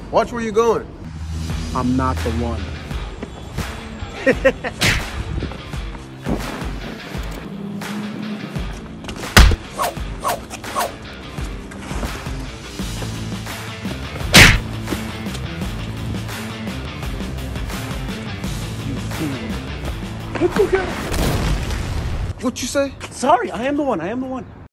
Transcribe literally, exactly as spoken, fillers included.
Watch where you're going. I'm not the one. What you say? Sorry, I am the one. I am the one.